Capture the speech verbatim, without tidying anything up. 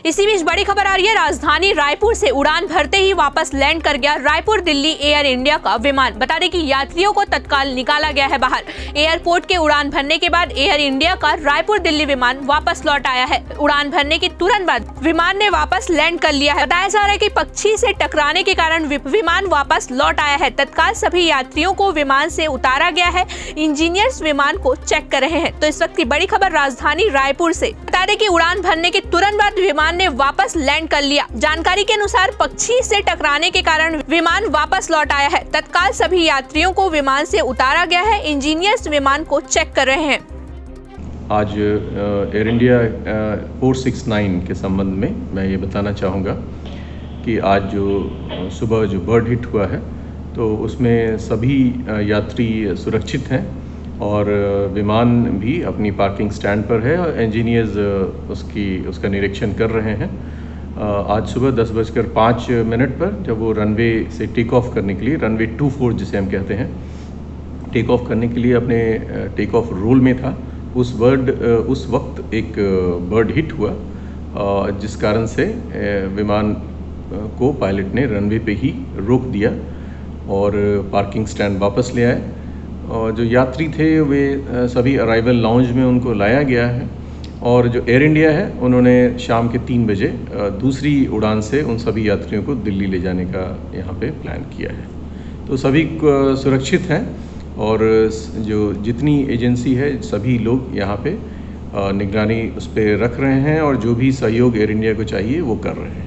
इसी बीच बड़ी खबर आ रही है, राजधानी रायपुर से उड़ान भरते ही वापस लैंड कर गया रायपुर दिल्ली एयर इंडिया का विमान। बता दें कि यात्रियों को तत्काल निकाला गया है बाहर। एयरपोर्ट के उड़ान भरने के बाद एयर इंडिया का रायपुर दिल्ली विमान वापस लौट आया है। उड़ान भरने के तुरंत बाद विमान ने वापस लैंड कर लिया है। बताया जा रहा है कि पक्षी से टकराने के कारण विमान वापस लौट आया है। तत्काल सभी यात्रियों को विमान से उतारा गया है। इंजीनियर्स विमान को चेक कर रहे हैं। तो इस वक्त की बड़ी खबर राजधानी रायपुर से। बता दें कि उड़ान भरने के तुरंत बाद विमान ने वापस लैंड कर लिया। जानकारी के अनुसार पक्षी से टकराने के कारण विमान वापस लौट आया है। तत्काल सभी यात्रियों को विमान से उतारा गया है। इंजीनियर्स विमान को चेक कर रहे हैं। आज Air India four six nine के संबंध में मैं ये बताना चाहूँगा कि आज जो सुबह जो बर्ड हिट हुआ है तो उसमें सभी यात्री सुरक्षित हैं और विमान भी अपनी पार्किंग स्टैंड पर है और इंजीनियर्स उसकी उसका निरीक्षण कर रहे हैं। आज सुबह दस बजकर पाँच मिनट पर जब वो रनवे से टेक ऑफ करने के लिए, रनवे टू फोर जिसे हम कहते हैं, टेक ऑफ करने के लिए अपने टेक ऑफ रोल में था, उस बर्ड उस वक्त एक बर्ड हिट हुआ जिस कारण से विमान को पायलट ने रनवे पे ही रोक दिया और पार्किंग स्टैंड वापस ले आए। और जो यात्री थे वे सभी अराइवल लाउंज में उनको लाया गया है और जो एयर इंडिया है उन्होंने शाम के तीन बजे दूसरी उड़ान से उन सभी यात्रियों को दिल्ली ले जाने का यहाँ पे प्लान किया है। तो सभी सुरक्षित हैं और जो जितनी एजेंसी है सभी लोग यहाँ पे निगरानी उस पर रख रहे हैं और जो भी सहयोग एयर इंडिया को चाहिए वो कर रहे हैं।